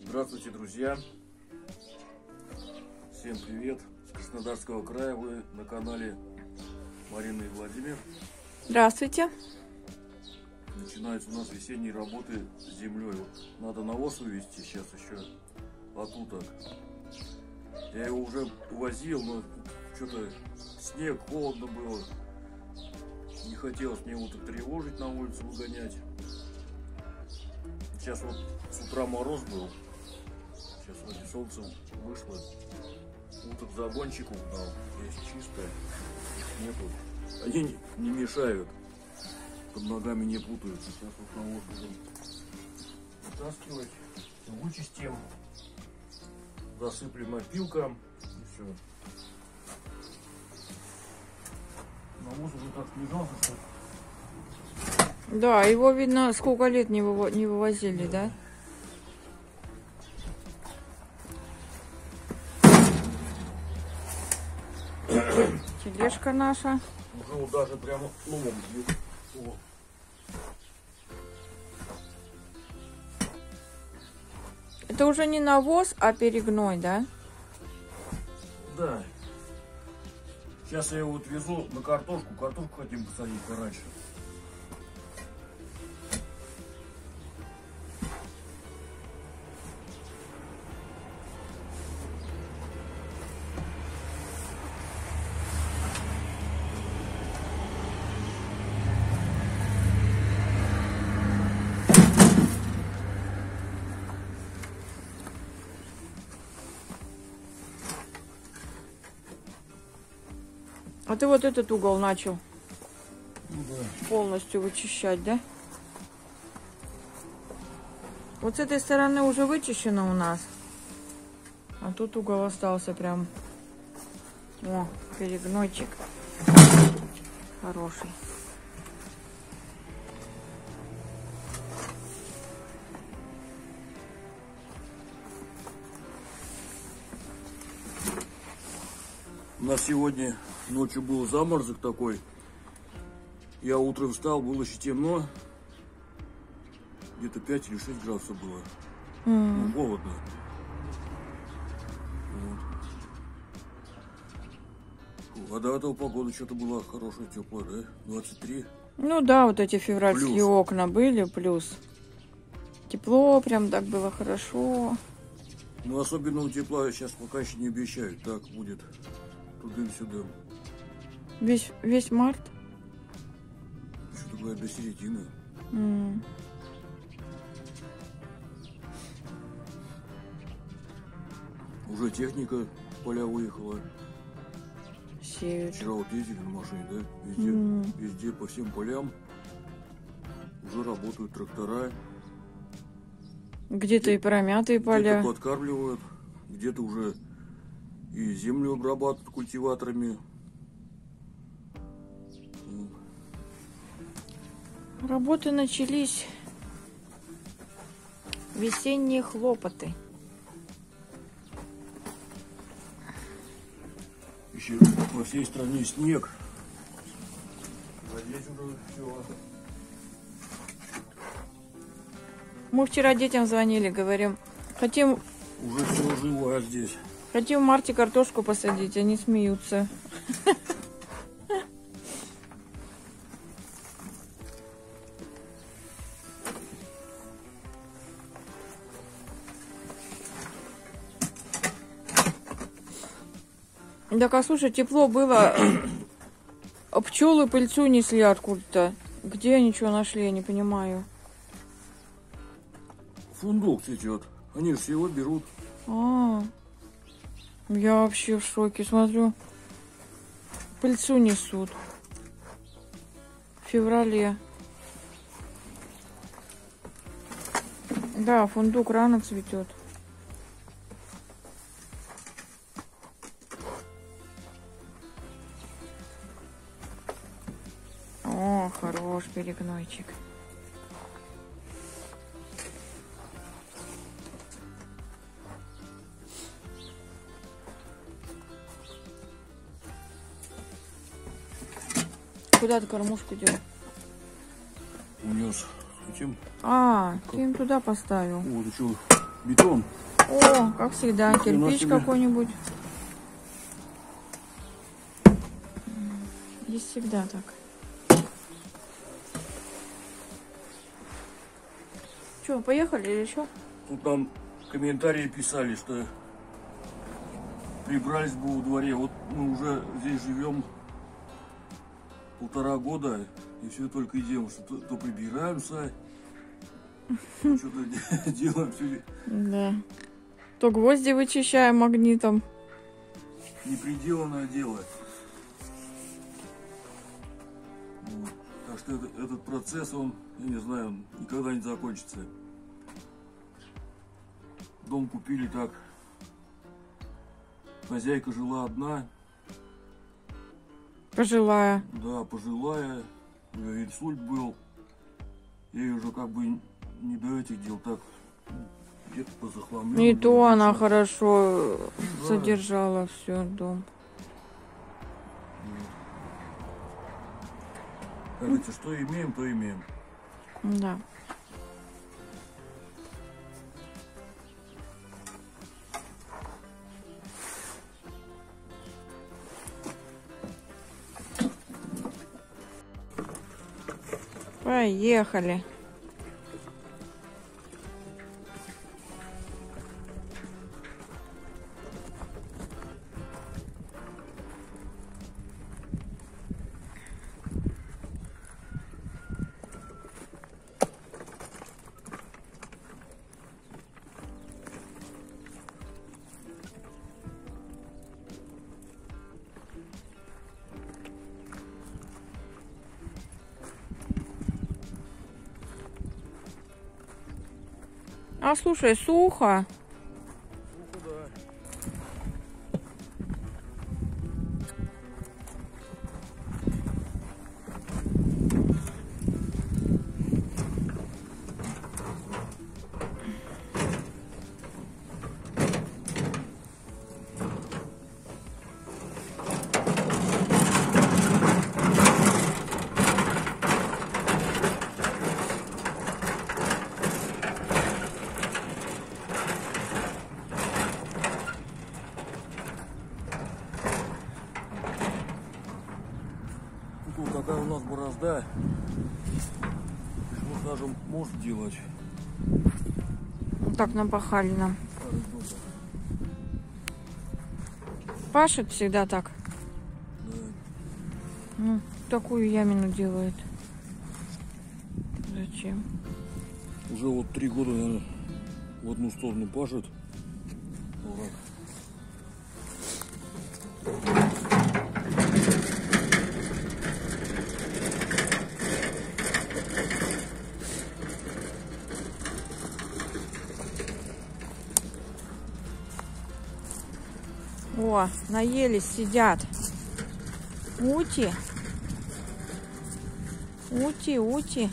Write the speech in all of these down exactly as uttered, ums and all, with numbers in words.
Здравствуйте, друзья! Всем привет! С Краснодарского края, вы на канале Марина и Владимир. Здравствуйте! Начинаются у нас весенние работы с землей. Вот надо навоз вывести сейчас еще от уток. Я его уже увозил, но что-то снег, холодно было. Не хотелось мне уток тревожить, на улицу выгонять. Сейчас вот с утра мороз был. Сейчас вроде солнце вышло. Уток загончик угнал. Есть чистая. Нету. Они не, не мешают. Под ногами не путаются. Сейчас вот навоз будем вытаскивать. Вычистим. Засыплем опилком. И все. Навоз уже так снижался, что... Да, его видно, сколько лет не, выво не вывозили, да? Тележка наша. Уже вот даже прямо ломом бьет. О. Это уже не навоз, а перегной, да? Да. Сейчас я его отвезу на картошку. Картошку хотим посадить пораньше. А ты вот этот угол начал Ну, да. полностью вычищать, да? Вот с этой стороны уже вычищено у нас. А тут угол остался прям. О, перегнойчик. Хороший. У нас сегодня ночью был заморозок такой. Я утром встал, было еще темно. Где-то пять или шесть градусов было. Mm. Ну, холодно. Вот. А до этого погода что-то была хорошая, теплая, да? двадцать три. Ну да, вот эти февральские плюс. Окна были, плюс. Тепло, прям так было хорошо. Ну, особенного тепла сейчас пока еще не обещают. Так будет тудым-сюдым. Весь, весь март? Что-то говорят, до середины. Mm. Уже техника в поля выехала. Сеют. Вчера вот ездили на машине, да? Везде, Mm. везде по всем полям уже работают трактора. Где-то и промятые поля. Где-то подкармливают, где-то уже и землю обрабатывают культиваторами. Работы начались. Весенние хлопоты. Еще по всей стране снег. А здесь уже все. Мы вчера детям звонили, говорим, хотим... Уже все живо здесь. Хотим в марте картошку посадить, они смеются. Так, а слушай, тепло было, пчелы пыльцу несли откуда-то. Где они что нашли, я не понимаю. Фундук цветет. Они же его берут. А, я вообще в шоке, смотрю. Пыльцу несут. В феврале. Да, фундук рано цветет. О, хорош перегнойчик. Куда ты кормушку дел? Унес. Этим. А, ты им туда поставил. Вот, что, Бетон. О, как всегда, Ни хрена кирпич себе. какой-нибудь. Здесь всегда так. Че, поехали или что? Тут нам комментарии писали, что прибрались бы во дворе. Вот мы уже здесь живем полтора года, и все только и делаем, что то, то прибираемся, что-то делаем, все Да. То гвозди вычищаем магнитом. неприделанное дело. Вот. Так что это- этот процесс, он, я не знаю, он никогда не закончится. Дом купили так. Хозяйка жила одна, Пожилая. да, пожилая, у нее инсульт был. Ей уже как бы не до этих дел, так где-то позахламлен. И то она хорошо Да. содержала все дом. Как говорится, что имеем, то имеем. Да. Поехали. А слушай, сухо. Ну куда? Ну, какая у нас борозда. Пришлось даже мост делать. Так напахали нам. Старый дом. Пашет всегда так. Да. Ну, такую ямину делает. Зачем? Уже вот три года, наверное, в одну сторону пашет. Вот. О, наелись, сидят. Ути. Ути, ути.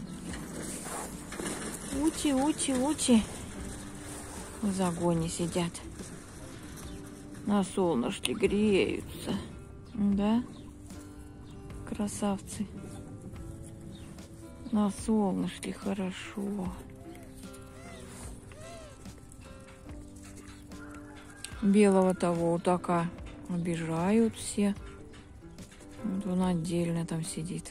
Ути, ути, ути. В загоне сидят. На солнышке греются. Да? Красавцы. На солнышке хорошо. Белого того утака обижают все. Вот он отдельно там сидит.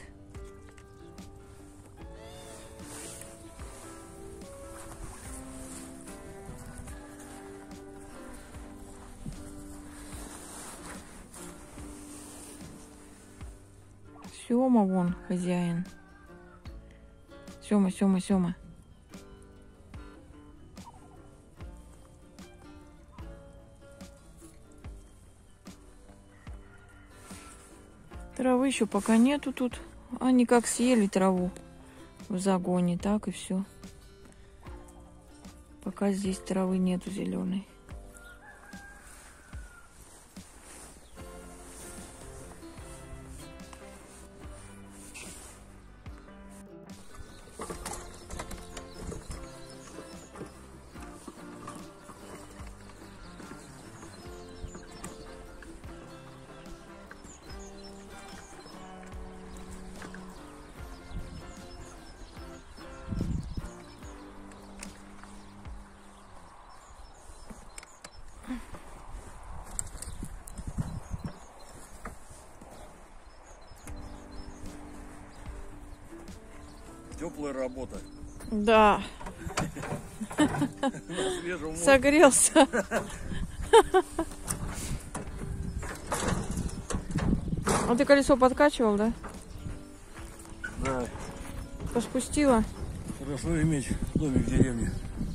Сёма вон хозяин. Сёма, Сёма, Сёма. Травы еще пока нету тут. Они как съели траву в загоне, так и все. Пока здесь травы нету зеленой. теплая работа. Да. На свежем воздухе. Согрелся. А ты колесо подкачивал, да? Да. Поспустила? Хорошо иметь домик в деревне.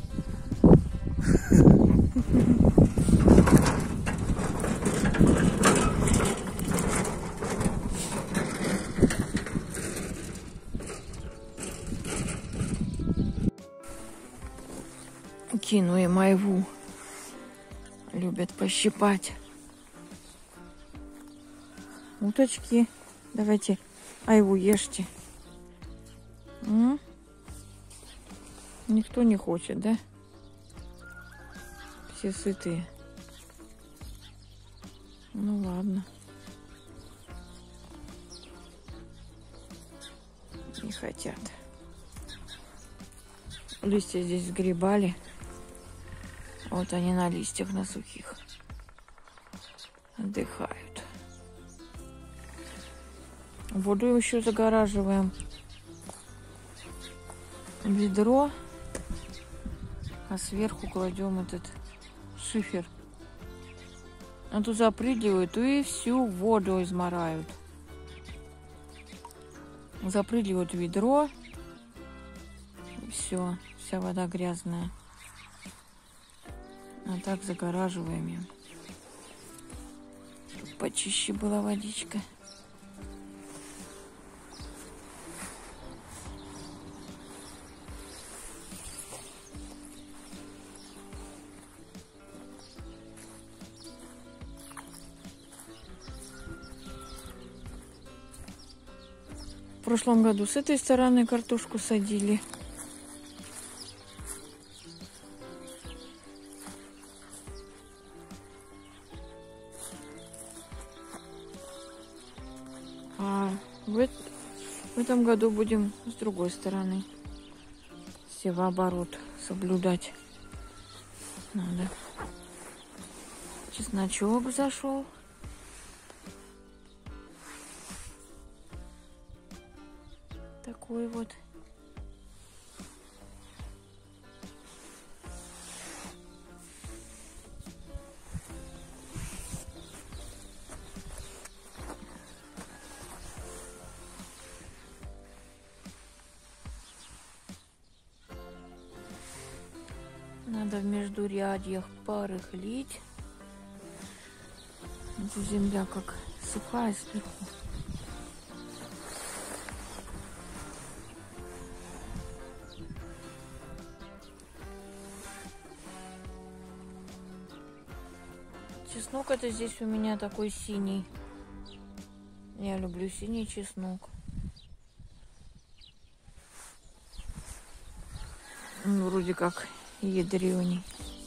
Кину им айву. Любят пощипать. Уточки. Давайте айву ешьте. М? Никто не хочет, да? Все сытые. Ну ладно. Не хотят. Листья здесь сгребали. Вот они на листьях, на сухих. Отдыхают. Воду еще загораживаем. Ведро. А сверху кладем этот шифер. А то запрыгивают и всю воду измарают. Запрыгивают в ведро. Все, вся вода грязная. А так загораживаем ее. Чтобы почище была водичка. В прошлом году с этой стороны картошку садили. А в, эт- в этом году будем с другой стороны. Севооборот соблюдать надо. Чесночок зашел. Такой вот. Надо в междурядьях порыхлить. Эта земля как сухая сверху. Чеснок это здесь у меня такой синий. Я люблю синий чеснок. Он вроде как ядрёный.